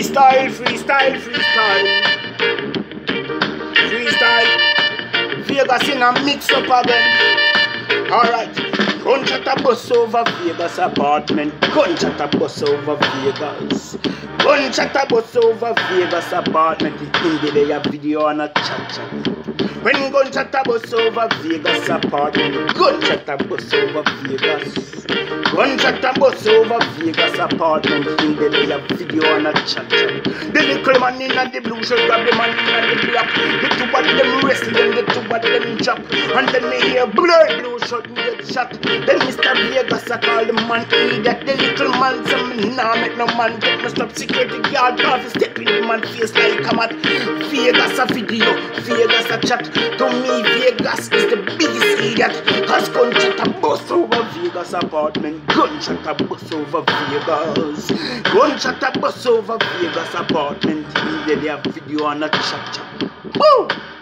Freestyle, freestyle, freestyle. Freestyle. Vegas in a mix up again. Alright. Gunshot a bus over Vegas apartment. Gunshot a bus over Vegas. Gunshot a bus over Vegas apartment. In the day a video and a chat. When gunshot a bus over Vegas apartment. Gunshot a bus over Vegas. Gunshot a bus over Vegas apartment. In the day a video and a chat. The little man in the blue shirt grab the man in the black. The two of them wrestling, the two of them chop. And then they hear blood blue shirt and get shot. Then Mr. Vegas I call the man idiot. The little man say me nah make no man get me stop. Security guard coffee step in the man face like a mat. Vegas a video, Vegas a chat. To me Vegas is the biggest idiot. Cause gunshot a bus over Vegas apartment. Gunshot a bus over Vegas. Gunshot a bus over Vegas apartment. In the day a video and a chat. Woo!